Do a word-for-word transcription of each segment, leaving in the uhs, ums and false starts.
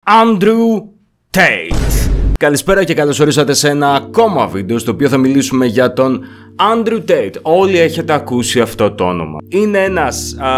Andrew Tate. Καλησπέρα και καλώς ορίσατε σε ένα ακόμα βίντεο στο οποίο θα μιλήσουμε για τον Andrew Tate. Όλοι έχετε ακούσει αυτό το όνομα. Είναι ένας... Α,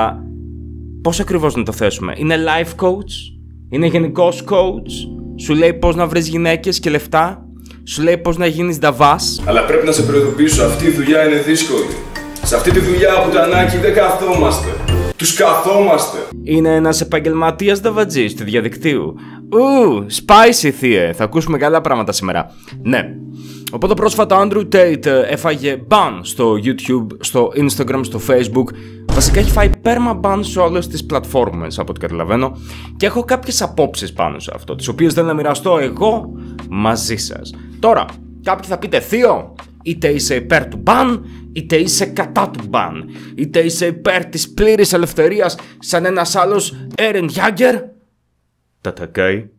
πώς ακριβώς να το θέσουμε? Είναι life coach? Είναι γενικός coach? Σου λέει πώς να βρεις γυναίκες και λεφτά? Σου λέει πώς να γίνεις νταβάς? Αλλά πρέπει να σε προειδοποιήσω, αυτή η δουλειά είναι δύσκολη. Σε αυτή τη δουλειά που Τανάκη δεν καθόμαστε. Τους καθόμαστε. Είναι ένας επαγγελματίας νταβατζής του διαδικτύου. Ου, spicy θύε. Θα ακούσουμε καλά πράγματα σήμερα. Ναι. Οπότε πρόσφατα ο Andrew Tate έφαγε ban στο YouTube, στο Instagram, στο Facebook. Βασικά έχει φάει perma ban σε όλες τις πλατφόρμες από ό,τι καταλαβαίνω. Και έχω κάποιες απόψεις πάνω σε αυτό, τις οποίες θέλω να μοιραστώ εγώ μαζί σας. Τώρα, κάποιοι θα πείτε Θείο, είτε είσαι υπέρ του ban, είτε είσαι κατά του ban, είτε είσαι υπέρ της πλήρης ελευθερίας σαν ένας άλλος Eren Jaeger, τατακάει,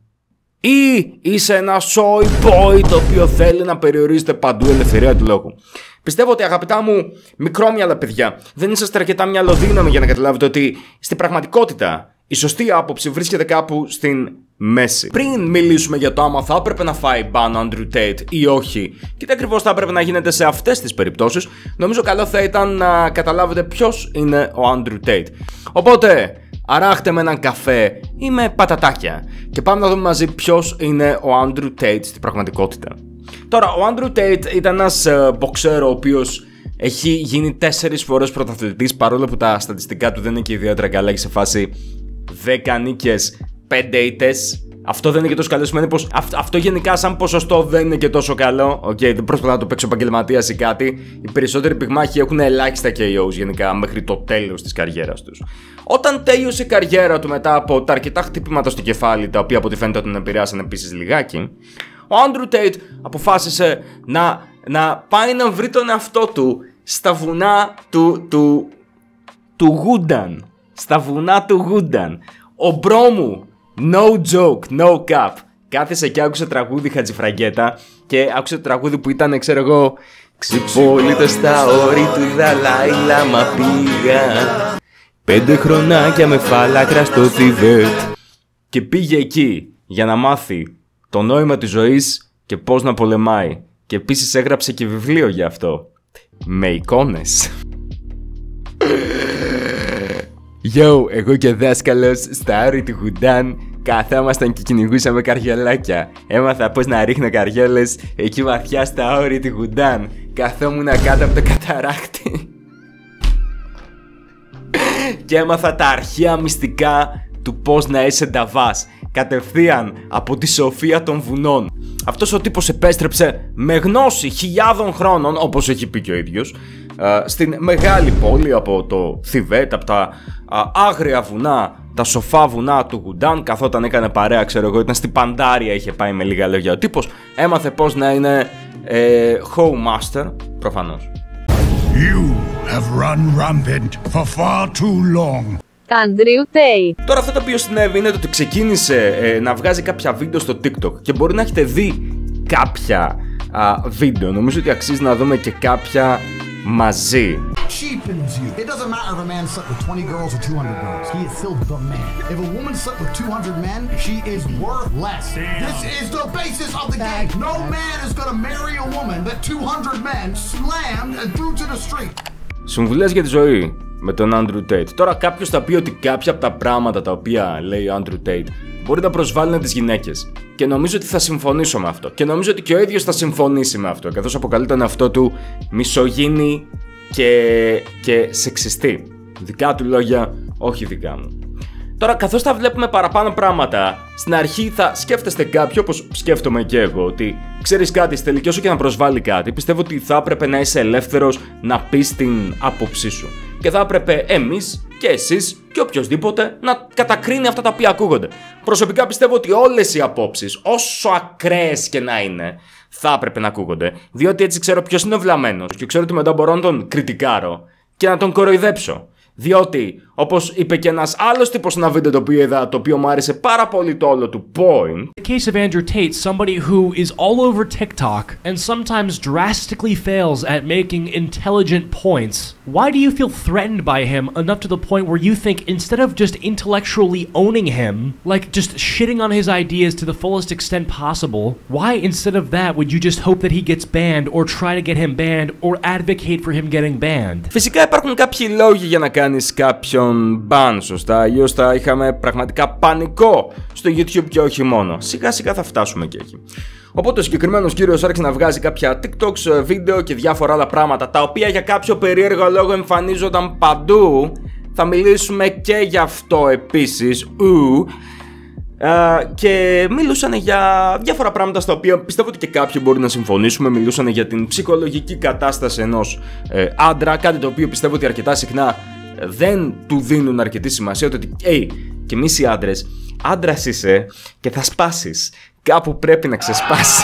ή είσαι ένα soy boy το οποίο θέλει να περιορίζεται παντού η ελευθερία του λόγου. Πιστεύω ότι, αγαπητά μου μικρόμυαλα παιδιά, δεν είσαστε αρκετά μυαλοδύναμοι για να καταλάβετε ότι στην πραγματικότητα η σωστή άποψη βρίσκεται κάπου στην μέση. Πριν μιλήσουμε για το άμα θα έπρεπε να φάει ban ο Andrew Tate ή όχι, και τι ακριβώς θα έπρεπε να γίνεται σε αυτές τις περιπτώσεις, νομίζω καλό θα ήταν να καταλάβετε ποιος είναι ο Andrew Tate. Οπότε, αράχτε με έναν καφέ ή με πατατάκια και πάμε να δούμε μαζί ποιος είναι ο Andrew Tate στην πραγματικότητα. Τώρα, ο Andrew Tate ήταν ένας uh, μποξέρο ο οποίος έχει γίνει τέσσερις φορές πρωταθλητής, παρόλο που τα στατιστικά του δεν είναι και ιδιαίτερα καλά, έχει σε φάση δέκα νίκες, πέντε ήττες. Αυτό δεν είναι και τόσο καλό, σημαίνει πως αυ- αυτό γενικά σαν ποσοστό δεν είναι και τόσο καλό. Οκ, okay, δεν προσπαθώ να το παίξω επαγγελματίας ή κάτι. Οι περισσότεροι πυγμάχοι έχουν ελάχιστα κέι ό's γενικά μέχρι το τέλος της καριέρας τους. Όταν τέλειωσε η καριέρα του μετά από τα αρκετά χτυπήματα στο κεφάλι, τα οποία από ό,τι φαίνεται τον επηρεάσαν επίσης λιγάκι, ο Andrew Tate αποφάσισε να, να πάει να βρει τον εαυτό του στα βουνά του, του, του Γούνταν. Στα βουνά του Γούνταν. Ο μπρο μου, no joke, no cap, κάθισε και άκουσε τραγούδι Χατζηφραγκέτα και άκουσε τραγούδι που ήταν, ξέρω εγώ, ξυπόλυτο στα όρη του Δαλάη Λάμα πήγα, πέντε χρονάκια με φάλακρα στο Θιβέτ. Και πήγε εκεί για να μάθει το νόημα της ζωής και πώς να πολεμάει. Και επίσης έγραψε και βιβλίο για αυτό, με εικόνες. Yo, εγώ και ο δάσκαλος στα όρη του Γουντάν καθόμασταν και κυνηγούσαμε καριολάκια. Έμαθα πώς να ρίχνω καριόλες εκεί βαθιά στα όρη του Γουντάν. Καθόμουν κάτω από το καταράκτη και έμαθα τα αρχαία μυστικά του πώς να είσαι νταβάς, κατευθείαν από τη σοφία των βουνών. Αυτός ο τύπος επέστρεψε με γνώση χιλιάδων χρόνων, όπως έχει πει και ο ίδιος, στην μεγάλη πόλη από το Θιβέτ, από τα άγρια βουνά, τα σοφά βουνά του Γουντάν. Καθόταν, έκανε παρέα, ξέρω εγώ, ήταν στην Παντάρια, είχε πάει με λίγα λόγια ο τύπος. Έμαθε πώς να είναι ε, Master, προφανώς. You have run rampant for far too long. Andrew Tate. Τώρα αυτό το οποίο συνέβη είναι το ότι ξεκίνησε ε, να βγάζει κάποια βίντεο στο TikTok και μπορεί να έχετε δει κάποια α, βίντεο. Νομίζω ότι αξίζει να δούμε και κάποια μαζί. Cheapens you. It doesn't matter if a man slept with twenty girls or two hundred girls. He is still the man. If a woman slept with two hundred men, she is worth less. Damn. This is the basis of the game. No man is gonna marry a woman that two hundred men slammed and threw to the street. Συμβουλές για τη ζωή με τον Andrew Tate. Τώρα κάποιος θα πει ότι κάποια από τα πράγματα τα οποία λέει ο Andrew Tate μπορεί να προσβάλλουν τις γυναίκες. Και νομίζω ότι θα συμφωνήσω με αυτό. Και νομίζω ότι και ο ίδιος θα συμφωνήσει με αυτό, καθώς αποκαλεί τον εαυτό του μισογίνη και, και σεξιστή. Δικά του λόγια, όχι δικά μου. Τώρα, καθώς θα βλέπουμε παραπάνω πράγματα, στην αρχή θα σκέφτεστε κάποιο, όπως σκέφτομαι και εγώ, ότι ξέρεις κάτι, στη τελική όσο και να προσβάλλει κάτι, πιστεύω ότι θα έπρεπε να είσαι ελεύθερος να πεις την άποψή σου. Και θα έπρεπε εμείς και εσείς και οποιοδήποτε να κατακρίνει αυτά τα οποία ακούγονται. Προσωπικά πιστεύω ότι όλες οι απόψεις, όσο ακραίες και να είναι, θα έπρεπε να ακούγονται. Διότι έτσι ξέρω ποιος είναι ο βλαμμένος και ξέρω ότι μετά μπορώ να τον κριτικάρω και να τον κοροϊδέψω. Διότι Όπως είπε και ένας άλλος τύπος σε ένα βίντεο το οποίο είδα, το οποίο μου άρεσε πάρα πολύ το όλο του point. The case of Andrew Tate, somebody who is all over TikTok and sometimes drastically fails at making intelligent points. Why do you feel threatened by him enough to the point where you think instead of just intellectually owning him, like just shitting on his ideas to the fullest extent possible, why instead of that would you just hope that he gets banned or try to get him banned or advocate for him getting banned? Φυσικά υπάρχουν κάποιοι λόγοι για να κάνεις κάποιον ban, σωστά, αλλιώς θα είχαμε πραγματικά πανικό στο YouTube και όχι μόνο. Σιγά σιγά θα φτάσουμε και εκεί. Οπότε ο συγκεκριμένος κύριος άρχισε να βγάζει κάποια TikToks, βίντεο και διάφορα άλλα πράγματα, τα οποία για κάποιο περίεργο λόγο εμφανίζονταν παντού. Θα μιλήσουμε και γι' αυτό επίσης. Ου. Uh, και μιλούσαν για διάφορα πράγματα στα οποία πιστεύω ότι και κάποιοι μπορεί να συμφωνήσουμε. Μιλούσαν για την ψυχολογική κατάσταση ενός ε, άντρα, κάτι το οποίο πιστεύω ότι αρκετά συχνά δεν του δίνουν αρκετή σημασία. Ότι, hey, και εμείς οι άντρες, άντρας είσαι και θα σπάσεις. Κάπου πρέπει να ξεσπάσεις.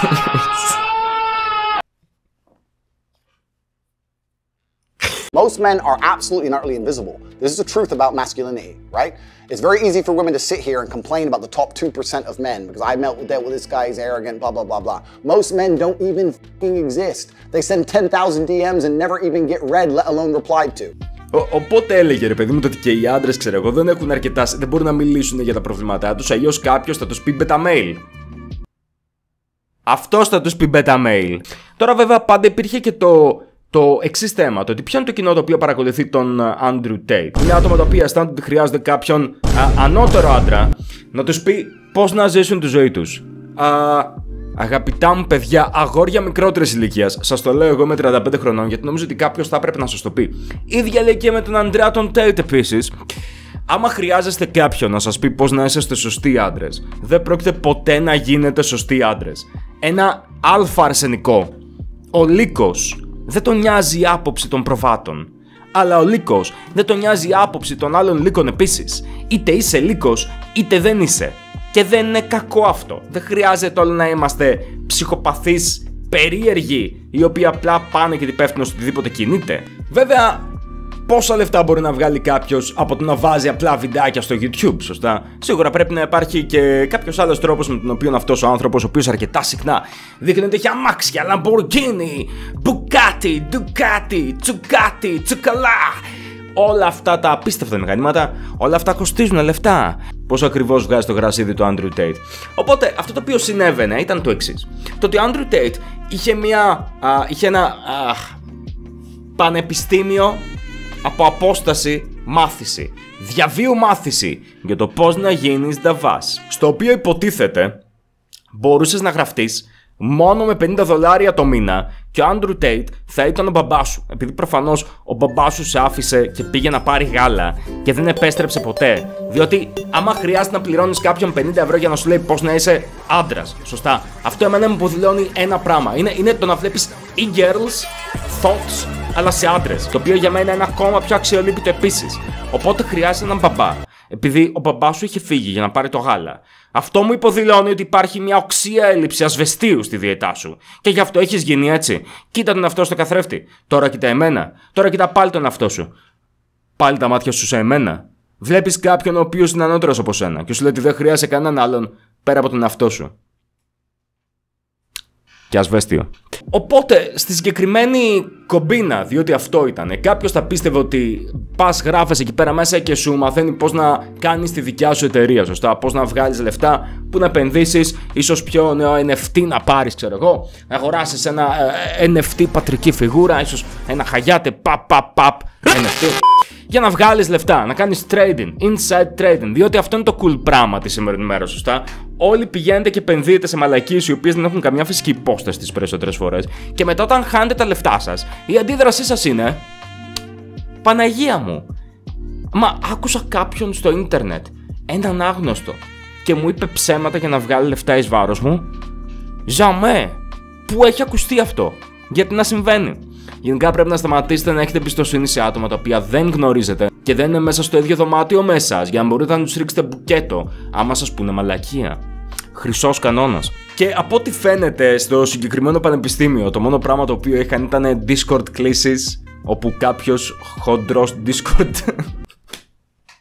Most men are absolutely and utterly invisible. This is the truth about masculinity, right? It's very easy for women to sit here and complain about the top two percent of men because I dealt with this guy, he's arrogant, blah, blah, blah, blah. Most men don't even f***ing exist. They send ten thousand D Ms and never even get read, let alone replied to. Ο, οπότε έλεγε ρε παιδί μου ότι και οι άντρες, ξέρω εγώ, δεν έχουν αρκετά, δεν μπορούν να μιλήσουν για τα προβλήματά τους, αλλιώς κάποιος θα τους πει beta mail. Αυτός θα τους πει beta mail. Τώρα βέβαια πάντα υπήρχε και το... Το εξής θέμα, το ότι ποιο είναι το κοινό το οποίο παρακολουθεί τον Andrew Tate. Είναι άτομα τα οποία αισθάνονται ότι χρειάζονται κάποιον α, ανώτερο άντρα να τους πει πώς να ζήσουν τη ζωή τους. Α, αγαπητά μου παιδιά, αγόρια μικρότερης ηλικίας, σας το λέω εγώ είμαι τριάντα πέντε χρονών, γιατί νομίζω ότι κάποιος θα έπρεπε να σας το πει. Ίδια λέει και με τον Andrea τον Tate επίσης. Άμα χρειάζεστε κάποιον να σας πει πώς να είσαστε σωστοί άντρες, δεν πρόκειται ποτέ να γίνετε σωστοί άντρες. Ένα αλφα αρσενικό. Ο λύκος. Δεν τον νοιάζει η άποψη των προβάτων. Αλλά ο λύκος δεν τον νοιάζει η άποψη των άλλων λύκων επίσης. Είτε είσαι λύκος, είτε δεν είσαι. Και δεν είναι κακό αυτό. Δεν χρειάζεται όλοι να είμαστε ψυχοπαθείς, περίεργοι, οι οποίοι απλά πάνε και πέφτουν στο οτιδήποτε κινείται. Βέβαια, πόσα λεφτά μπορεί να βγάλει κάποιος από το να βάζει απλά βιντεάκια στο YouTube, σωστά? Σίγουρα πρέπει να υπάρχει και κάποιος άλλος τρόπος με τον οποίο αυτός ο άνθρωπος, ο οποίος αρκετά συχνά δείχνει ότι έχει αμάξια, Lamborghini, Bugatti, Ducati, Tsukati, Τσουκαλά. Όλα αυτά τα απίστευτα μηχανήματα, όλα αυτά κοστίζουν λεφτά. Πόσο ακριβώς βγάζει το γρασίδι του Andrew Tate. Οπότε αυτό το οποίο συνέβαινε ήταν το εξής. Το ότι ο Andrew Tate είχε, μια, α, είχε ένα α, πανεπιστήμιο από απόσταση μάθηση, διαβίου μάθηση για το πώς να γίνεις νταβάς, στο οποίο υποτίθεται μπορούσες να γραφτείς μόνο με πενήντα δολάρια το μήνα και ο Andrew Tate θα ήταν ο μπαμπάς σου, επειδή προφανώς ο μπαμπάς σου σε άφησε και πήγε να πάρει γάλα και δεν επέστρεψε ποτέ, διότι άμα χρειάζεται να πληρώνεις κάποιον πενήντα ευρώ για να σου λέει πώς να είσαι άντρας, σωστά, αυτό εμένα μου υποδηλώνει ένα πράγμα, είναι, είναι το να βλέπεις e-girls, thoughts, αλλά σε άντρες, το οποίο για μένα είναι ακόμα πιο αξιολύπητο επίσης. Οπότε χρειάζεται έναν μπαμπά, επειδή ο μπαμπάς σου είχε φύγει για να πάρει το γάλα. Αυτό μου υποδηλώνει ότι υπάρχει μια οξία έλλειψη ασβεστίου στη διαιτά σου. Και γι' αυτό έχεις γίνει έτσι. Κοίτα τον εαυτό στο καθρέφτη. Τώρα κοίτα εμένα. Τώρα κοίτα πάλι τον εαυτό σου. Πάλι τα μάτια σου σε εμένα. Βλέπεις κάποιον ο οποίος είναι ανώτερος από σένα και σου λέει ότι δεν χρειάζεται κανέναν άλλον πέρα από τον εαυτό σου. Και ασβέστιο. Οπότε στη συγκεκριμένη κομπίνα, διότι αυτό ήταν, κάποιος θα πίστευε ότι πας γράφεις εκεί πέρα μέσα και σου μαθαίνει πώς να κάνεις τη δικιά σου εταιρεία, σωστά, πώς να βγάλεις λεφτά, που να επενδύσεις, ίσως πιο νέο εν εφ τι να πάρεις, ξέρω εγώ, να αγοράσεις ένα ε, εν εφ τι πατρική φιγούρα, ίσως ένα χαγιάτε παπ παπ παπ εν εφ τι. Για να βγάλεις λεφτά, να κάνεις trading, inside trading, διότι αυτό είναι το cool πράγμα τη σημερινή μέρα, σωστά. Όλοι πηγαίνετε και επενδύετε σε μαλακίες οι οποίες δεν έχουν καμιά φυσική υπόσταση τις περισσότερες φορές. Και μετά, όταν χάνετε τα λεφτά σας, η αντίδρασή σας είναι Παναγία μου. Μα άκουσα κάποιον στο ίντερνετ, έναν άγνωστο, και μου είπε ψέματα για να βγάλει λεφτά εις βάρος μου. Ζαμέ! Πού έχει ακουστεί αυτό? Γιατί να συμβαίνει? Γενικά πρέπει να σταματήσετε να έχετε εμπιστοσύνη σε άτομα τα οποία δεν γνωρίζετε και δεν είναι μέσα στο ίδιο δωμάτιο με εσάς, για να μπορείτε να τους ρίξετε μπουκέτο άμα σας πούνε μαλακία. Χρυσός κανόνας. Και από ό,τι φαίνεται στο συγκεκριμένο πανεπιστήμιο, το μόνο πράγμα το οποίο είχαν ήταν Discord κλήσεις, όπου κάποιος χοντρός Discord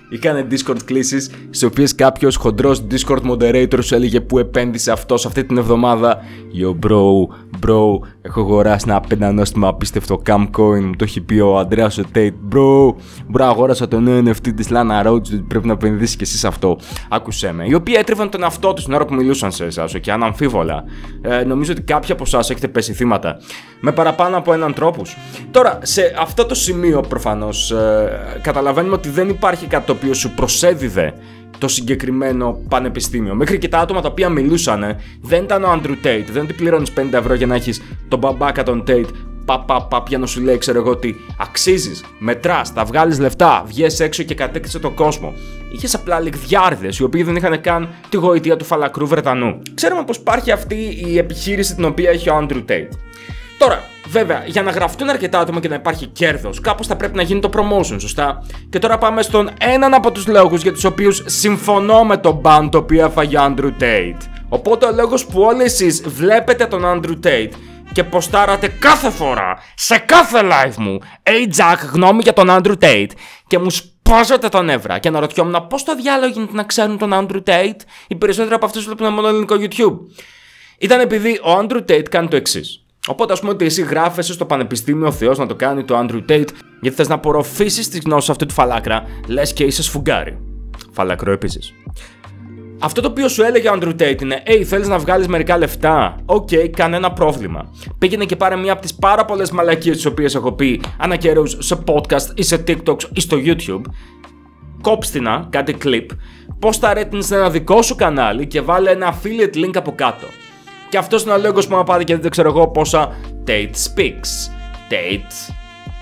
είχαν Discord κλήσεις, στις οποίες κάποιος χοντρός Discord moderator σου έλεγε που επένδυσε αυτός αυτή την εβδομάδα. Yo bro, bro, έχω αγοράσει ένα πεντανόστιμο απίστευτο Camcoin, μου το έχει πει ο Αντρέας ο Tate. Bro, bro, αγόρασα τον εν εφ τι της Lana Rhoades, πρέπει να επενδύσεις και εσύ σε αυτό. Άκουσέ με. Οι οποίοι έτριβαν τον εαυτό τους την ώρα που μιλούσαν σε εσάς, και αναμφίβολα. Ε, νομίζω ότι κάποιοι από εσάς έχετε πέσει θύματα με παραπάνω από έναν τρόπους. Τώρα, σε αυτό το σημείο προφανώς ε, καταλαβαίνουμε ότι δεν υπάρχει κάτι το οποίο σου προσέδιδε το συγκεκριμένο πανεπιστήμιο. Μέχρι και τα άτομα τα οποία μιλούσαν δεν ήταν ο Andrew Tate, δεν του πληρώνεις πενήντα ευρώ για να έχεις τον μπαμπάκα τον Tate. Πα, πα, πα, πια να σου λέει, ξέρω εγώ, ότι αξίζεις, μετράς, θα βγάλεις λεφτά, βγες έξω και κατέκτησε τον κόσμο. Είχες απλά λιγδιάρδες, οι οποίοι δεν είχαν καν τη γοητεία του φαλακρού Βρετανού. Ξέρουμε πως υπάρχει αυτή η επιχείρηση την οποία έχει ο Andrew Tate. Τώρα, βέβαια, για να γραφτούν αρκετά άτομα και να υπάρχει κέρδος, κάπως θα πρέπει να γίνει το promotion, σωστά. Και τώρα πάμε στον έναν από τους λόγους για τους οποίους συμφωνώ με τον ban το οποίο έφαγε ο Andrew Tate. Οπότε ο λόγος που όλοι εσείς βλέπετε τον Andrew Tate και ποστάρατε κάθε φορά, σε κάθε live μου, hey Jack, γνώμη για τον Andrew Tate, και μου σπάζατε τα νεύρα και αναρωτιόμουν πώς το διάλογο γίνεται να ξέρουν τον Andrew Tate. Οι περισσότεροι από αυτούς βλέπουν μόνο ελληνικό YouTube. Ήταν επειδή ο Andrew Tate κάνει το εξής. Οπότε, ας πούμε ότι εσύ γράφεσαι στο πανεπιστήμιο ο Θεός να το κάνει το Andrew Tate, γιατί θες να απορροφήσεις τις γνώσεις αυτού του φαλάκρα, λες και είσαι σφουγγάρι. Φαλακρό επίσης. Αυτό το οποίο σου έλεγε ο Andrew Tate είναι: hey, θέλεις να βγάλεις μερικά λεφτά? Οκ, okay, κανένα πρόβλημα. Πήγαινε και πάρε μία από τις πάρα πολλές μαλακίες τις οποίες έχω πει ανά καιρούς σε podcast ή σε TikToks ή στο YouTube. Κόψτηνα, κάτι clip, πώς τα ρέτεινες σε ένα δικό σου κανάλι και βάλε ένα affiliate link από κάτω. Και αυτός είναι ο λόγος που μου πάτε και δεν ξέρω εγώ πόσα Tate Speaks, Tate,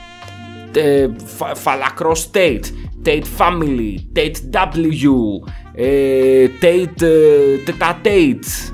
τε, φα, φαλακρός Tate, Tate Family, Tate W, ε, Tate, ε, τετα Tate.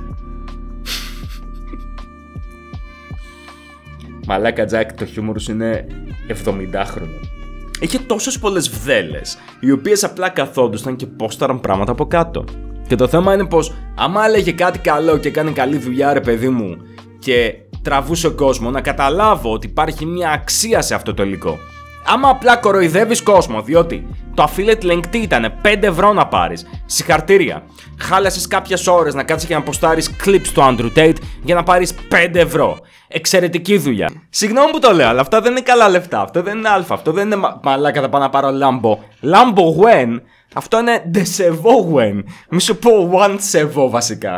Μαλάκα Τζακ, το χιούμορ σου είναι εβδομηντάχρονο. Είχε τόσες πολλές βδέλες, οι οποίες απλά καθόντουσαν και πόσταραν πράγματα από κάτω. Και το θέμα είναι πως άμα έλεγε κάτι καλό και κάνει καλή δουλειά, ρε παιδί μου, και τραβούσε κόσμο, να καταλάβω ότι υπάρχει μια αξία σε αυτό το υλικό. Άμα απλά κοροϊδεύεις κόσμο, διότι το affiliate link τι ήτανε, πέντε ευρώ να πάρεις, συγχαρτήρια. Χάλασες κάποιες ώρες να κάτσεις και να ποστάρεις clips του Andrew Tate για να πάρεις πέντε ευρώ. Εξαιρετική δουλειά. Συγγνώμη που το λέω, αλλά αυτά δεν είναι καλά λεφτά. Αυτό δεν είναι αλφα, αυτό δεν είναι μα... μαλάκα, θα πάω να πάρω Lambo. Lambo when? Αυτό είναι ντεσεβό when. Μη σου πω one σεβό βασικά.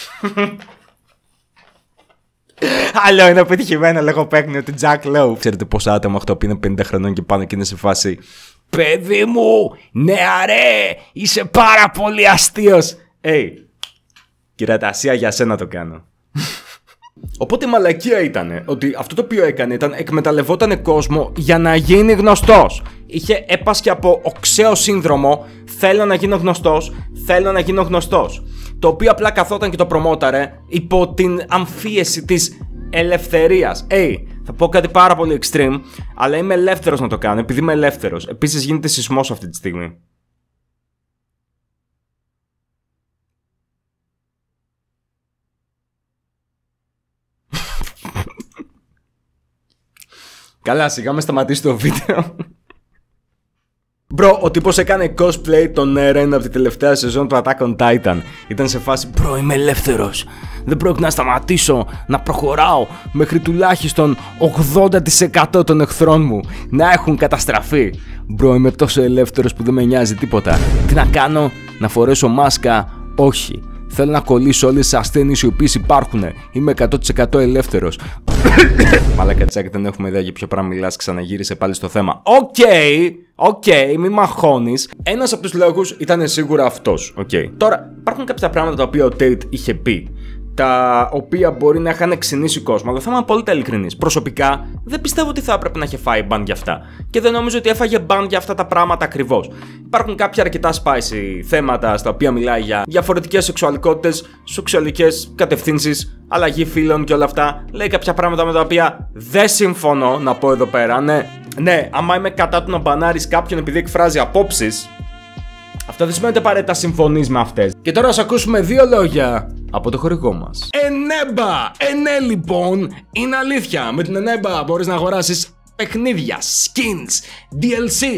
Άλλο είναι πετυχημένο λογοπαίγνιο του Jack Lowe. Ξέρετε πόσα άτομα αυτό που είναι πενήντα χρονών και πάνω και είναι σε φάση: παιδί μου, νεαρέ, είσαι πάρα πολύ αστείος. Hey, κυρατασία για σένα το κάνω. Οπότε η μαλακία ήταν ότι αυτό το οποίο έκανε ήταν εκμεταλλευόταν κόσμο για να γίνει γνωστός. Είχε έπασχε από οξέο σύνδρομο, θέλω να γίνω γνωστός, θέλω να γίνω γνωστός. Το οποίο απλά καθόταν και το προμόταρε υπό την αμφίεση της ελευθερίας. Hey, θα πω κάτι πάρα πολύ extreme, αλλά είμαι ελεύθερος να το κάνω, επειδή είμαι ελεύθερος. Επίσης γίνεται σεισμός αυτή τη στιγμή. Καλά, σιγά με σταματήσει το βίντεο. Μπρο, ο τύπος έκανε cosplay τον Eren από τη τελευταία σεζόν του Attack on Titan. Ήταν σε φάση: μπρο, είμαι ελεύθερος. Δεν πρόκειται να σταματήσω να προχωράω μέχρι τουλάχιστον ογδόντα τοις εκατό των εχθρών μου να έχουν καταστραφεί. Μπρο, είμαι τόσο ελεύθερος που δεν με νοιάζει τίποτα. Τι να κάνω, να φορέσω μάσκα? Όχι. Θέλω να κολλήσω όλες τις ασθένειες οι οποίες υπάρχουν. Είμαι εκατό τοις εκατό ελεύθερος. Μαλάκα Τσάκη, δεν έχουμε ιδέα για ποιο πράγμα μιλάς. Ξαναγύρισε πάλι στο θέμα. Οκ, okay, οκ, okay, μη μαχώνεις. Ένας από τους λόγους ήταν σίγουρα αυτός. Okay. Τώρα, υπάρχουν κάποια πράγματα τα οποία ο Tate είχε πει, τα οποία μπορεί να είχαν εξυνήσει κόσμο, αλλά θα είμαι απόλυτα ειλικρινής. Προσωπικά, δεν πιστεύω ότι θα έπρεπε να είχε φάει ban για αυτά. Και δεν νομίζω ότι έφαγε ban για αυτά τα πράγματα ακριβώς. Υπάρχουν κάποια αρκετά spicy θέματα στα οποία μιλάει για διαφορετικές σεξουαλικότητες, σεξουαλικές κατευθύνσεις, αλλαγή φύλων και όλα αυτά. Λέει κάποια πράγματα με τα οποία δεν συμφωνώ να πω εδώ πέρα. Ναι, ναι, άμα είμαι κατά του να μπανάρεις κάποιον επειδή εκφράζει απόψεις, αυτό δεν σημαίνει ότι απαραίτητα συμφωνείς με αυτές. Και τώρα ας ακούσουμε δύο λόγια από το χορηγό μας. Ενέμπα! Ενέ λοιπόν, είναι αλήθεια. Με την Ενέμπα μπορείς να αγοράσεις παιχνίδια, skins, ντι ελ σις,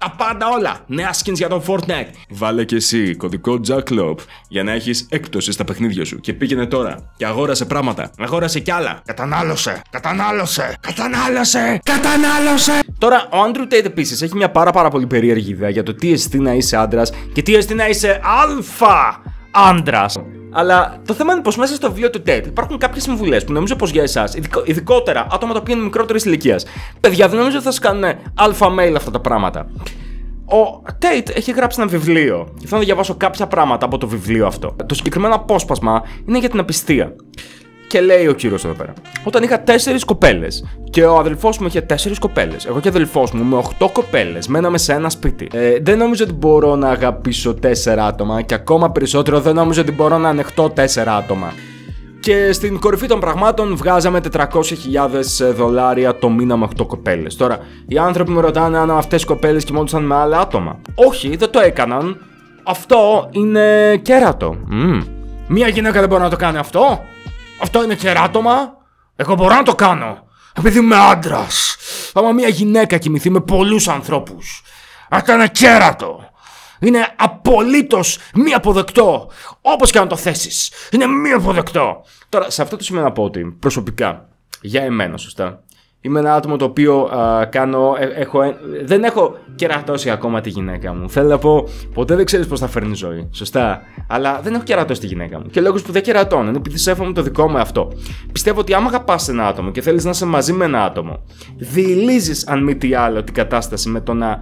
Τα πάντα όλα. Νέα skins για το Fortnite. Βάλε και εσύ κωδικό Jacklope για να έχεις έκπτωση στα παιχνίδια σου. Και πήγαινε τώρα και αγόρασε πράγματα. Αγόρασε κι άλλα. Κατανάλωσε. Κατανάλωσε. Κατανάλωσε. Κατανάλωσε. Τώρα, ο Andrew Tate επίσης έχει μια πάρα πάρα πολύ περίεργη ιδέα για το τι εστί να είσαι άντρας και τι εστί να είσαι αλφα άντρας. Αλλά το θέμα είναι πως μέσα στο βιβλίο του Tate υπάρχουν κάποιες συμβουλές που νομίζω πως για εσάς, ειδικο, ειδικότερα άτομα τα οποία είναι μικρότερης ηλικίας, παιδιά, δεν νομίζω ότι θα σας κάνουν αλφα male αυτά τα πράγματα. Ο Tate έχει γράψει ένα βιβλίο και θέλω να διαβάσω κάποια πράγματα από το βιβλίο αυτό. Το συγκεκριμένο απόσπασμα είναι για την απιστία. Και λέει ο κύριος εδώ πέρα: όταν είχα τέσσερις κοπέλες και ο αδελφός μου είχε τέσσερις κοπέλες, εγώ και ο αδελφός μου με οκτώ κοπέλες μέναμε σε ένα σπίτι. Ε, δεν νομίζω ότι μπορώ να αγαπήσω τέσσερα άτομα και ακόμα περισσότερο δεν νομίζω ότι μπορώ να ανεχτώ τέσσερα άτομα. Και στην κορυφή των πραγμάτων βγάζαμε τετρακόσιες χιλιάδες δολάρια το μήνα με οκτώ κοπέλες. Τώρα, οι άνθρωποι με ρωτάνε αν αυτές οι κοπέλες κοιμόντουσαν με άλλα άτομα. Όχι, δεν το έκαναν. Αυτό είναι κέρατο. Mm. Μία γυναίκα δεν μπορεί να το κάνει αυτό. Αυτό είναι κεράτωμα. Εγώ μπορώ να το κάνω. Επειδή είμαι άντρας. Άμα μια γυναίκα κοιμηθεί με πολλούς ανθρώπους, αυτό είναι κέρατο. Είναι απολύτως μη αποδεκτό. Όπως και να το θέσεις, είναι μη αποδεκτό. Τώρα, σε αυτό το σημείο να πω ότι προσωπικά, για εμένα, σωστά, είμαι ένα άτομο το οποίο α, κάνω, ε, έχω, ε, δεν έχω κερατώσει ακόμα τη γυναίκα μου. Θέλω να πω, ποτέ δεν ξέρεις πώς θα φέρνει ζωή. Σωστά. Αλλά δεν έχω κερατώσει τη γυναίκα μου. Και ο λόγος που δεν κερατώνω είναι επειδή σέβομαι το δικό μου αυτό. Πιστεύω ότι άμα αγαπάς ένα άτομο και θέλεις να είσαι μαζί με ένα άτομο, διηλίζεις αν μη τι άλλο την κατάσταση με το να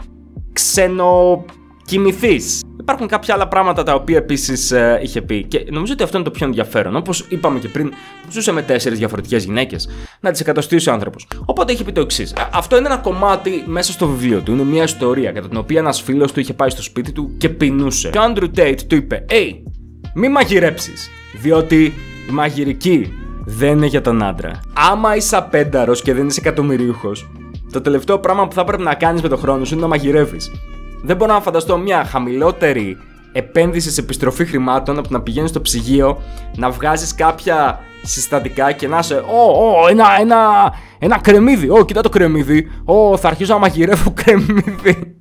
ξενοκοιμηθείς. Υπάρχουν κάποια άλλα πράγματα τα οποία επίσης ε, είχε πει και νομίζω ότι αυτό είναι το πιο ενδιαφέρον. Όπως είπαμε και πριν, ζούσε με τέσσερις διαφορετικές γυναίκες. Να τις εκατοστήσει ο άνθρωπος. Οπότε είχε πει το εξής. Αυτό είναι ένα κομμάτι μέσα στο βιβλίο του. Είναι μια ιστορία κατά την οποία ένας φίλος του είχε πάει στο σπίτι του και πεινούσε. Και ο Andrew Tate του είπε: «Hey, μη μαγειρέψεις. Διότι η μαγειρική δεν είναι για τον άντρα. Άμα είσαι απένταρος και δεν είσαι εκατομμυρίουχος, το τελευταίο πράγμα που θα πρέπει να κάνεις με τον χρόνο σου είναι να μαγειρεύεις. Δεν μπορώ να φανταστώ μια χαμηλότερη επένδυση σε επιστροφή χρημάτων από να πηγαίνεις στο ψυγείο, να βγάζεις κάποια συστατικά και να είσαι «Ω, ω, ένα, ένα, ένα κρεμμύδι, ω, κοίτα το κρεμμύδι, ω, θα αρχίσω να μαγειρεύω κρεμμύδι».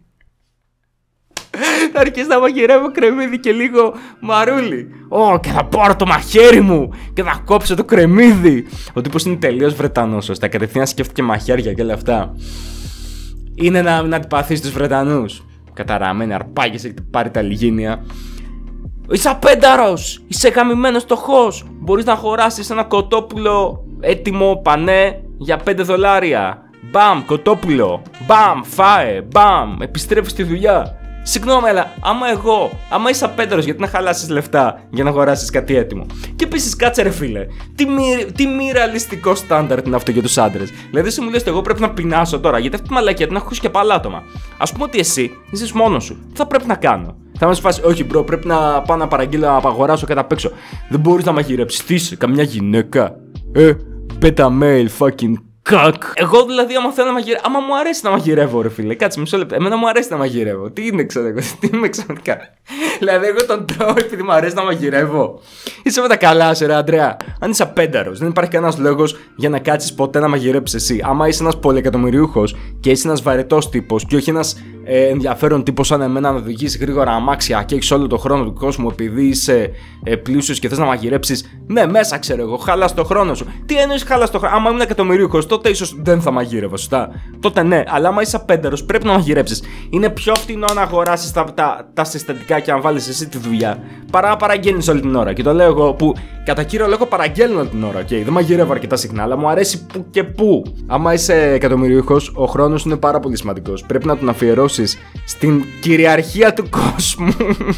Θα αρχίσω να μαγειρεύω κρεμμύδι και λίγο μαρούλι. Ω, και θα πάρω το μαχαίρι μου και θα κόψω το κρεμμύδι. Ο τύπος είναι τελείως Βρετανός, σωστά, κατευθείαν σκέφτηκε μαχαίρια και όλα αυτά. Είναι να, να αντιπαθείς τους Βρετανούς. Καταραμένοι αρπάγες, έχετε πάρει τα λιγίνια. Είσαι απένταρος, είσαι γαμημένος φτωχός. Μπορείς να αγοράσεις ένα κοτόπουλο έτοιμο πανέ για πέντε δολάρια. Μπαμ, κοτόπουλο. Μπαμ, φάε. Μπαμ, επιστρέφεις στη δουλειά. Συγγνώμη, αλλά άμα εγώ, άμα είσαι απένταρος, γιατί να χαλάσεις λεφτά για να αγοράσεις κάτι έτοιμο. Και επίσης, κάτσε ρε φίλε, τι μη, τι μη ρεαλιστικό στάνταρτ είναι αυτό για τους άντρες. Δηλαδή, εσύ μου λες, εγώ πρέπει να πεινάσω τώρα, γιατί αυτή τη μαλακία την έχω ακούσει και από άλλα άτομα. Ας πούμε ότι εσύ είσαι μόνος σου. Τι θα πρέπει να κάνω? Θα μας φάσει, όχι μπρο, πρέπει να πάω να παραγγείλω, να αγοράσω κάτι απ' έξω. Δεν μπορείς να μαγειρέψεις. Τι είσαι, καμιά γυναίκα? Ε, beta male fucking. Κακ. Εγώ δηλαδή, άμα θέλω να μαγειρεύω. Άμα μου αρέσει να μαγειρεύω, ρε φίλε, κάτσε μισό λεπτό. Εμένα μου αρέσει να μαγειρεύω. Τι είναι, ξέρω εγώ, τι είμαι ξαφνικά. Δηλαδή, εγώ τον τρώω επειδή μου αρέσει να μαγειρεύω. Είσαι με τα καλά σου, ρε Αντρέα. Αν είσαι απένταρος, δεν υπάρχει κανένας λόγος για να κάτσεις ποτέ να μαγειρέψεις εσύ. Άμα είσαι ένας πολυεκατομμυριούχος και είσαι ένας βαρετός τύπος και όχι ένας ε, ενδιαφέρον τύπος σαν εμένα να οδηγείς γρήγορα αμάξια και έχεις όλο τον χρόνο του κόσμου επειδή είσαι ε, πλούσιος και θες να μαγειρέψεις. Ναι, μέσα ξέρω εγώ, χαλάς τον χρόνο σου. Τι εννοείς χαλάς τον χρόνο? Άμα ήμουν εκατομμυριούχος, τότε ίσως δεν θα μαγείρευα, σωστά. Τότε ναι, αλλά άμα είσαι απένταρος, πρέπει να μαγειρέψεις. Είναι πιο φτηνό να αγοράσεις τα, τα, τα συστατικά και να βάλεις εσύ τη δουλειά παρά να παραγγέλνεις όλη την ώρα. Και το λέω εγώ που κατά κύριο λόγο παραγγέλνω όλη την ώρα. Okay, δεν μαγειρεύω αρκετά συχνά, αλλά μου αρέσει που και που. Άμα είσαι εκατομμυριούχος, ο χρόνος είναι πάρα πολύ σημαντικός. Πρέπει να τον αφιερώσεις στην κυριαρχία του κόσμου.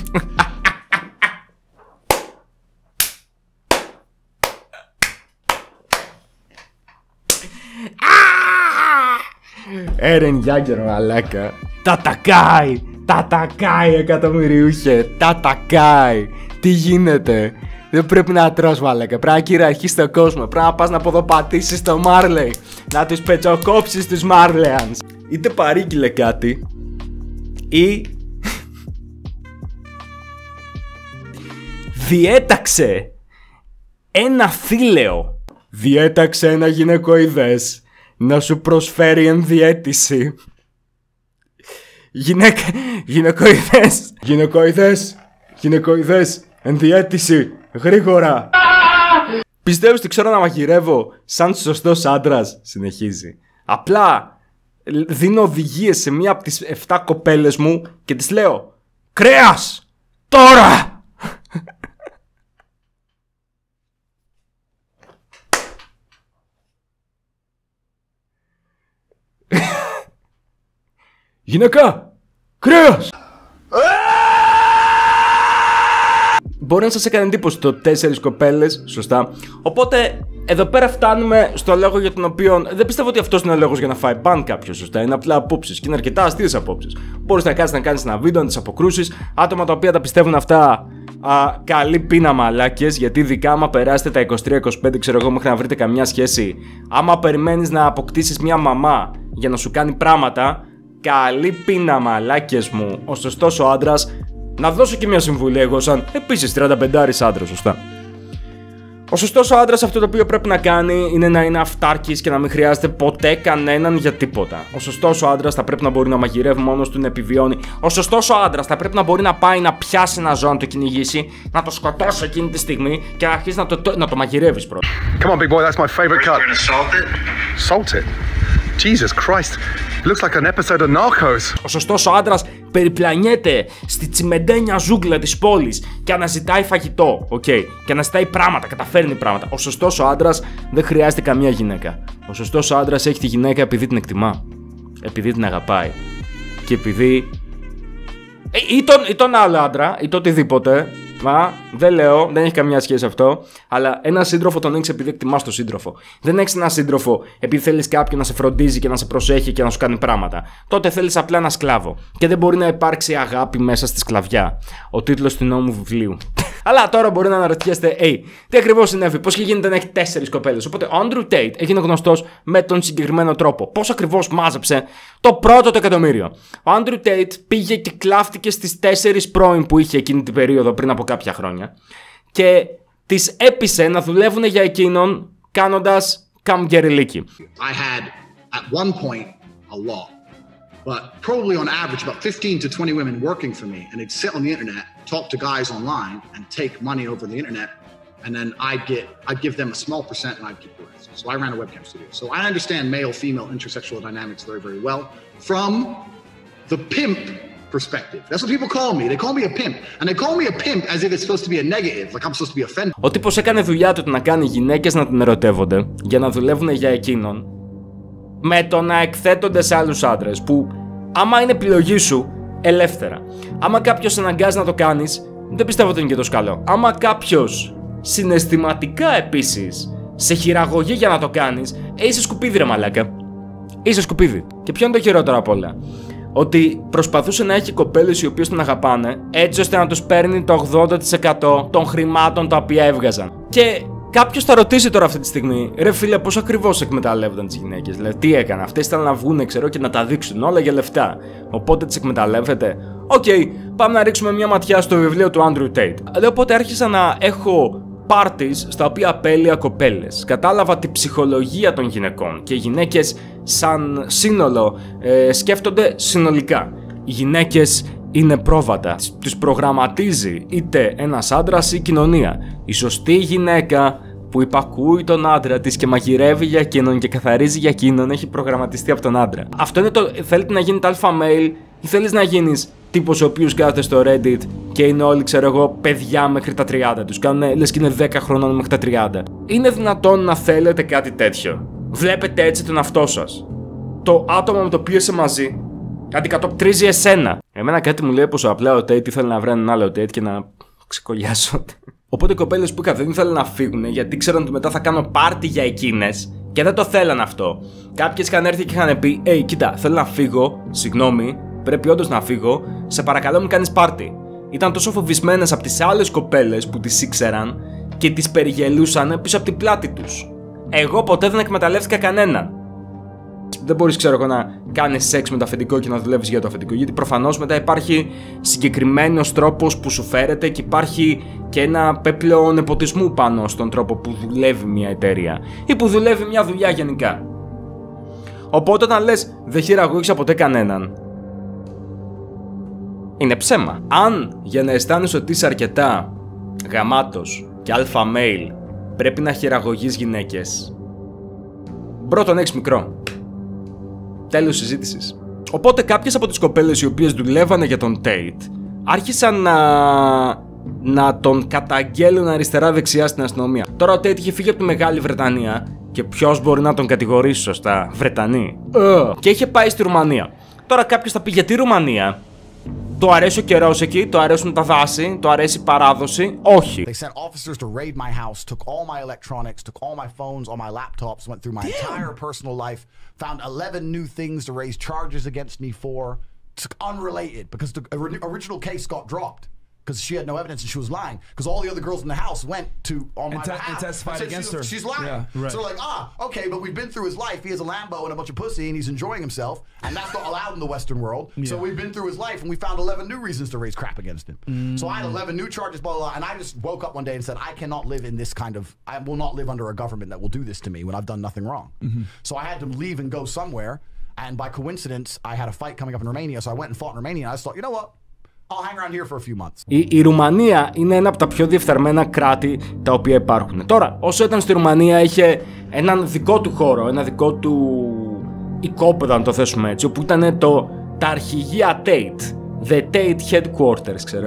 Έρεν Γιάγκερ, μαλάκα. Τα τακάει, τα τακάει εκατομμυριούχε, τα τακάει. Τι γίνεται? Δεν πρέπει να τρως, μαλάκα. Πρέπει να κυριαρχείς τον κόσμο. Πρέπει να πας να ποδοπατήσεις το Μάρλεϊ, να τους πετσοκόψεις τους Μάρλεανς. Είτε παρήγγειλε κάτι ή διέταξε ένα θήλαιο. Διέταξε ένα γυναικοειδές να σου προσφέρει ενδιέτηση Γυναίκα. Γυναικοειδές. Γυναικοειδές. Γυναικοειδές. Ενδιέτηση. Γρήγορα. Πιστεύω ότι ξέρω να μαγειρεύω σαν σωστός άντρας. Συνεχίζει. Απλά δίνω οδηγίες σε μία από τις εφτά κοπέλες μου και τις λέω κρέας! Τώρα! Γυναίκα! Κρέας! Μπορεί να σας έκανε εντύπωση το τέσσερις κοπέλες, σωστά. Οπότε εδώ πέρα φτάνουμε στο λόγο για τον οποίο δεν πιστεύω ότι αυτός είναι ο λόγος για να φάει μπαν κάποιος, σωστά. Είναι απλά απόψεις και είναι αρκετά αστείες απόψεις. Μπορείς να κάνεις να κάνεις ένα βίντεο, να τις αποκρούσεις. Άτομα τα οποία τα πιστεύουν αυτά, α, καλή πείνα μαλάκες. Γιατί ειδικά άμα περάσετε τα είκοσι τρία είκοσι πέντε, ξέρω εγώ, μέχρι να βρείτε καμιά σχέση, άμα περιμένεις να αποκτήσεις μια μαμά για να σου κάνει πράγματα, καλή πείνα μαλάκες μου. Ο σωστός ο άντρας. Να δώσω και μια συμβουλή εγώ, σαν επίσης τριανταπεντάρης άντρας, σωστά. Ο σωστός ο άντρας αυτό το οποίο πρέπει να κάνει είναι να είναι αυτάρκης και να μην χρειάζεται ποτέ κανέναν για τίποτα. Ο σωστός ο άντρας θα πρέπει να μπορεί να μαγειρεύει μόνος του, να επιβιώνει. Ο σωστός ο άντρας θα πρέπει να μπορεί να πάει να πιάσει ένα ζώο, να το κυνηγήσει, να το σκοτώσει εκείνη τη στιγμή και να αρχίσει να το, το, να το μαγειρεύεις πρώτα. Come on, big boy, that's my favorite cut. Salt it? Salt it? Jesus Christ. Looks like an episode of Narcos. Ο σωστός ο άντρας περιπλανιέται στη τσιμεντένια ζούγκλα της πόλης και αναζητάει φαγητό, οκ, okay, και αναζητάει πράγματα, καταφέρνει πράγματα. Ο σωστός ο άντρας δεν χρειάζεται καμία γυναίκα. Ο σωστός ο άντρας έχει τη γυναίκα επειδή την εκτιμά, επειδή την αγαπάει και επειδή... Ε, ή, τον, ή τον άλλο άντρα, ή το οτιδήποτε. Μα δεν λέω, δεν έχει καμία σχέση αυτό. Αλλά ένα σύντροφο τον έχεις επειδή εκτιμάς τον σύντροφο. Δεν έχεις ένα σύντροφο επειδή θέλεις κάποιον να σε φροντίζει και να σε προσέχει και να σου κάνει πράγματα. Τότε θέλεις απλά ένα σκλάβο. Και δεν μπορεί να υπάρξει αγάπη μέσα στη σκλαβιά. Ο τίτλος του νέου μου βιβλίου. Αλλά τώρα μπορεί να αναρωτιέστε, hey, τι ακριβώς συνέβη, πώς και γίνεται να έχει τέσσερις κοπέλες. Οπότε ο Andrew Tate έγινε γνωστός με τον συγκεκριμένο τρόπο. Πώς ακριβώς μάζεψε το πρώτο το εκατομμύριο. Ο Andrew Tate πήγε και κλάφτηκε στις τέσσερις πρώην που είχε εκείνη την περίοδο πριν από κάποια χρόνια και τις έπεισε να δουλεύουν για εκείνον κάνοντας καμγκεριλίκι. I had at one point a law, but probably on average about fifteen to twenty women working for me, and they'd sit on the internet, talk to guys online, and take money over the internet, and then I'd get, I'd give them a small percent, and I'd keep the rest. So I ran a webcam studio. So I understand male-female intersexual dynamics very, very well from the pimp perspective. That's what people call me. They call me a pimp, and they call me a pimp as if it's supposed to be a negative, like I'm supposed to be offended. Ο τύπος έκανε δουλειά του να κάνει γυναίκες να την ερωτεύονται για να δουλεύουν για εκείνον, με το να εκθέτονται σε άλλους άντρες που, άμα είναι επιλογή σου, ελεύθερα. Άμα κάποιος σε αναγκάζει να το κάνεις, δεν πιστεύω ότι είναι και τόσο καλό. Άμα κάποιος συναισθηματικά επίσης σε χειραγωγεί για να το κάνεις, ε, είσαι σκουπίδι ρε μαλάκα. Είσαι σκουπίδι. Και ποιο είναι το χειρότερο απ' όλα? Ότι προσπαθούσε να έχει κοπέλες οι οποίες τον αγαπάνε, έτσι ώστε να τους παίρνει το ογδόντα τοις εκατό των χρημάτων τα οποία έβγαζαν. Και κάποιος θα ρωτήσει τώρα αυτή τη στιγμή, ρε φίλε, πώς ακριβώς εκμεταλλεύονταν τις γυναίκες? Δηλαδή, τι έκανε? Αυτές ήταν να βγουν, ξέρω, και να τα δείξουν όλα για λεφτά. Οπότε τις εκμεταλλεύεται. Οκ, okay, πάμε να ρίξουμε μια ματιά στο βιβλίο του Andrew Tate. Οπότε άρχισα να έχω parties στα οποία απέλυα κοπέλες. Κατάλαβα τη ψυχολογία των γυναικών και οι γυναίκες σαν σύνολο ε, σκέφτονται συνολικά. Οι γυναίκες είναι πρόβατα. Τους προγραμματίζει είτε ένας άντρας ή η κοινωνία. Η σωστή γυναίκα που υπακούει τον άντρα της και μαγειρεύει για εκείνον και καθαρίζει για εκείνον έχει προγραμματιστεί από τον άντρα. Αυτό είναι το. Θέλετε να γίνετε alpha male ή θέλεις να γίνεις τύπος ο οποίος κάθεται στο Reddit και είναι όλοι, ξέρω εγώ, παιδιά μέχρι τα τριάντα τους. Κάνουν λες και είναι δέκα χρονών μέχρι τα τριάντα. Είναι δυνατόν να θέλετε κάτι τέτοιο? Βλέπετε έτσι τον εαυτό σας. Το άτομο με το οποίο είσαι μαζί αντικατοπτρίζει εσένα. Εμένα κάτι μου λέει πως απλά ο Tate ήθελε να βρει έναν άλλο Tate και να ξεκολλιάσω. Οπότε οι κοπέλες που είχα δεν ήθελαν να φύγουν γιατί ξέραν ότι μετά θα κάνω πάρτι για εκείνες και δεν το θέλαν αυτό. Κάποιες είχαν έρθει και είχαν πει: «Hey, κοίτα, θέλω να φύγω, συγγνώμη, πρέπει όντως να φύγω, σε παρακαλώ μην κάνεις πάρτι». Ήταν τόσο φοβισμένες από τις άλλες κοπέλες που τις ήξεραν και τις περιγελούσαν πίσω από την πλάτη τους. Εγώ ποτέ δεν εκμεταλλεύτηκα κανέναν. Δεν μπορείς, ξέρω εγώ, να κάνεις σεξ με το αφεντικό και να δουλεύεις για το αφεντικό, γιατί προφανώς μετά υπάρχει συγκεκριμένος τρόπος που σου φέρεται και υπάρχει και ένα πέπλο νεποτισμού πάνω στον τρόπο που δουλεύει μια εταιρεία ή που δουλεύει μια δουλειά γενικά. Οπότε όταν λες δεν χειραγώγησα ποτέ κανέναν, είναι ψέμα. Αν για να αισθάνεσαι ότι είσαι αρκετά γαμάτος και αλφα male πρέπει να χειραγωγείς γυναίκες, πρώτον έχεις μικρό. Τέλος συζήτησης. Οπότε κάποιες από τις κοπέλες οι οποίες δουλεύανε για τον Tate άρχισαν να, να τον καταγγέλουν αριστερά-δεξιά στην αστυνομία. Τώρα ο Tate είχε φύγει από τη Μεγάλη Βρετανία και ποιος μπορεί να τον κατηγορήσει σωστά? Βρετανοί. Uh. Και είχε πάει στη Ρουμανία. Τώρα κάποιος θα πει γιατί Ρουμανία? Το αρέσει ο καιρός εκεί, το αρέσουν τα δάση, το αρέσει η παράδοση? Όχι. They sent officers to raid my house, took all my electronics, took all my phones, all my laptops, went through my Damn. entire personal life, found eleven new things to raise charges against me for. It's unrelated because the original case got dropped because she had no evidence and she was lying because all the other girls in the house went to on my behalf and testified against her. She's lying. Yeah, right. So they're like, ah, okay, but we've been through his life. He has a Lambo and a bunch of pussy and he's enjoying himself, and that's not allowed in the Western world. Yeah. So we've been through his life and we found eleven new reasons to raise crap against him. Mm. So I had eleven new charges, blah, blah, blah, and I just woke up one day and said, I cannot live in this kind of, I will not live under a government that will do this to me when I've done nothing wrong. Mm-hmm. So I had to leave and go somewhere, and by coincidence, I had a fight coming up in Romania, so I went and fought in Romania, and I just thought, you know what? I'll hang around here for a few months. Η, η Ρουμανία είναι ένα από τα πιο διεφθαρμένα κράτη τα οποία υπάρχουν. Τώρα, όσο ήταν στη Ρουμανία, είχε έναν δικό του χώρο, ένα δικό του οικόπεδο, να το θέσουμε έτσι, όπου ήταν το, τα αρχηγεία Tate. The Tate Headquarters, ξέρω.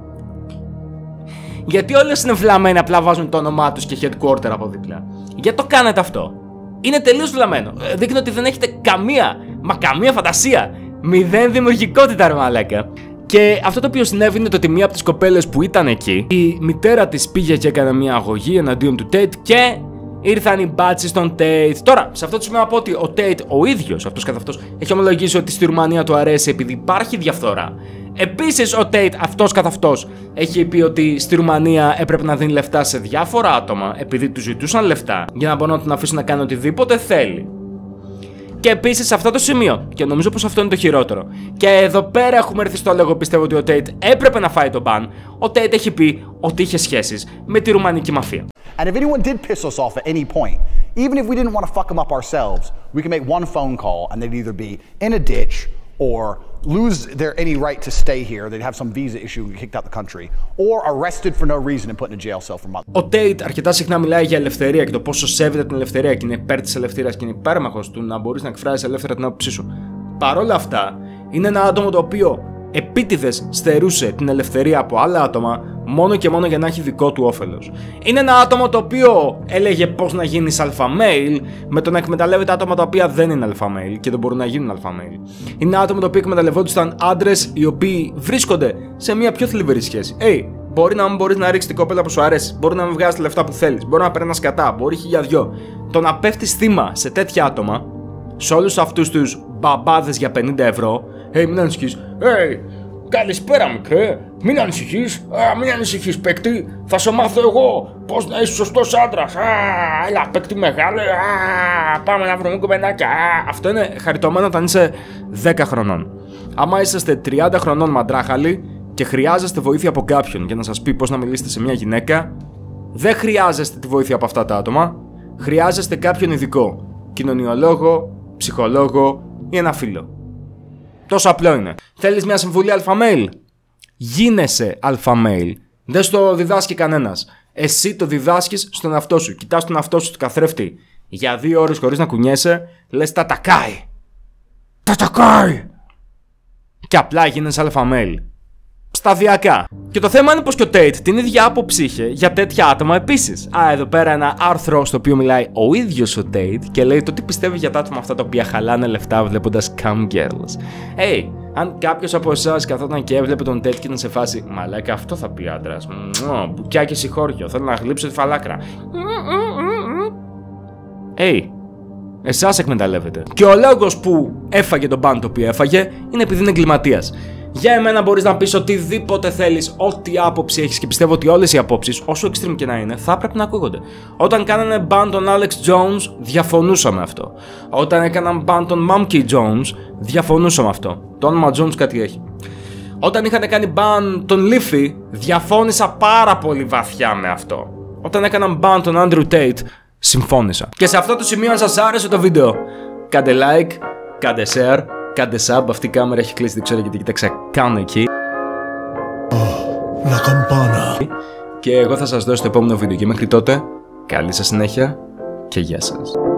Γιατί όλες είναι βλαμμένοι, απλά βάζουν το όνομά τους και headquarter από δίπλα? Γιατί το κάνετε αυτό? Είναι τελείως βλαμμένο. Δείχνει ότι δεν έχετε καμία, μα καμία φαντασία. Μηδέν δημιουργικότητα, ρε μαλάκα. Και αυτό το οποίο συνέβη είναι το ότι μία από τις κοπέλες που ήταν εκεί, η μητέρα της πήγε και έκανε μια αγωγή εναντίον του Tate και ήρθαν οι μπάτσοι στον Tate. Τώρα, σε αυτό το σημείο να πω ότι ο Tate ο ίδιος, αυτός καθ' αυτός, έχει ομολογήσει ότι στη Ρουμανία του αρέσει επειδή υπάρχει διαφθορά. Επίσης, ο Tate αυτός καθ' αυτός έχει πει ότι στη Ρουμανία έπρεπε να δίνει λεφτά σε διάφορα άτομα επειδή του ζητούσαν λεφτά για να μπορούν να τον αφήσουν να κάνει οτιδήποτε θέλει. Και επίσης σε αυτό το σημείο, και νομίζω πως αυτό είναι το χειρότερο, και εδώ πέρα έχουμε έρθει στο λόγο, πιστεύω ότι ο Tate έπρεπε να φάει τον μπαν. Ο Tate έχει πει ότι είχε σχέσεις με τη ρουμανική μαφία. And if anyone did piss us off at any point, even if we didn't want to fuck them up ourselves, we can make one phone call and they'd either be in a ditch or lose their any right to stay here, they'd have some visa issue and get kicked out the country, or arrested for no reason and put in a jail cell for months. Ο Tate αρκετά συχνά μιλάει για ελευθερία και το πόσο σέβεται την ελευθερία και είναι υπέρ της ελευθερίας και είναι υπέρμαχος του να μπορείς να εκφράσεις ελεύθερα την άποψή σου. Παρ' όλα αυτά, είναι ένα άτομο το οποίο επίτηδες στερούσε την ελευθερία από άλλα άτομα μόνο και μόνο για να έχει δικό του όφελος. Είναι ένα άτομο το οποίο έλεγε πώς να γίνεις alpha male με το να εκμεταλλεύεται άτομα τα οποία δεν είναι alpha male και δεν μπορούν να γίνουν alpha male. Είναι ένα άτομο το οποίο εκμεταλλευόντουσαν άντρες οι οποίοι βρίσκονται σε μια πιο θλιβερή σχέση. Hey, μπορεί να μην μπορείς να ρίξεις την κοπέλα που σου αρέσει, μπορεί να μην βγάζεις τα λεφτά που θέλεις, μπορεί να περνάς κατά, μπορεί χιλιαδιό. Το να πέφτεις θύμα σε τέτοια άτομα, σε όλους αυτούς τους μπαμπάδες για πενήντα ευρώ, hey, μην ανησυχείς, hey, καλησπέρα μικρέ, μην ανησυχείς, α, μην ανησυχείς παίκτη, θα σε μάθω εγώ πώς να είσαι σωστός άντρας, α, έλα παίκτη μεγάλο, α, πάμε να βρούμε κομμενάκια, α. Αυτό είναι χαριτωμένο όταν είσαι δέκα χρονών. Άμα είσαστε τριάντα χρονών μαντράχαλοι και χρειάζεστε βοήθεια από κάποιον για να σας πει πώς να μιλήσετε σε μια γυναίκα, δεν χρειάζεστε τη βοήθεια από αυτά τα άτομα, χρειάζεστε κάποιον ειδικό, κοινωνιολόγο, ψυχολόγο ή ένα φίλο. Τόσο απλό είναι. Θέλεις μια συμβουλή alpha male? Γίνεσαι alpha male. Δεν στο διδάσκει κανένας. Εσύ το διδάσκεις στον εαυτό σου. Κοιτάς τον εαυτό σου του καθρέφτη για δύο ώρες χωρίς να κουνιέσαι, λες τα τακάει. Τα τακάει. Και απλά γίνεσαι alpha male. Σταδιακά. Και το θέμα είναι πως και ο Tate την ίδια άποψη είχε για τέτοια άτομα επίσης. Α, εδώ πέρα ένα άρθρο στο οποίο μιλάει ο ίδιος ο Tate και λέει το τι πιστεύει για τα άτομα αυτά τα οποία χαλάνε λεφτά βλέποντας cam girls. Hey, αν κάποιος από εσάς καθόταν και έβλεπε τον Tate και ήταν σε φάση μαλάκα, αυτό θα πει άντρας. Μπουκιά και συγχώριο, θέλω να γλύψω τη φαλάκρα. Hey, εσάς εκμεταλλεύεται. Και ο λόγος που έφαγε τον μπαν το οποίο έφαγε είναι επειδή είναι εγκληματίας. Για εμένα μπορείς να πεις οτιδήποτε θέλεις, ό,τι άποψη έχεις και πιστεύω ότι όλες οι απόψεις, όσο extreme και να είναι, θα πρέπει να ακούγονται. Όταν κάνανε ban τον Alex Jones, διαφωνούσα με αυτό. Όταν έκαναν ban τον Monkey Jones, διαφωνούσα με αυτό. Το όνομα Jones κάτι έχει. Όταν είχαν κάνει ban τον Leafy, διαφώνησα πάρα πολύ βαθιά με αυτό. Όταν έκαναν ban τον Andrew Tate, συμφώνησα. Και σε αυτό το σημείο, αν σας άρεσε το βίντεο, κάντε like, κάντε share, κάντε sub. Αυτή η κάμερα έχει κλείσει, δεν ξέρω γιατί, κοίταξα κάνω εκεί. la campana. Και εγώ θα σας δω στο επόμενο βίντεο και μέχρι τότε καλή σας συνέχεια και γεια σας.